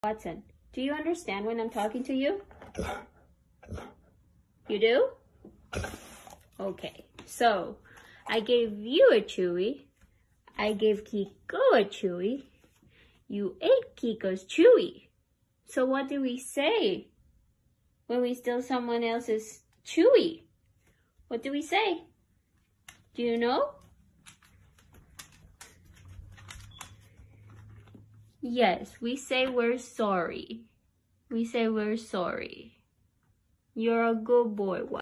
Watson, do you understand when I'm talking to you? You do? Okay, so I gave you a chewy. I gave Kiko a chewy. You ate Kiko's chewy. So what do we say when we steal someone else's chewy? What do we say? Do you know? Yes, we say we're sorry. We say we're sorry. You're a good boy.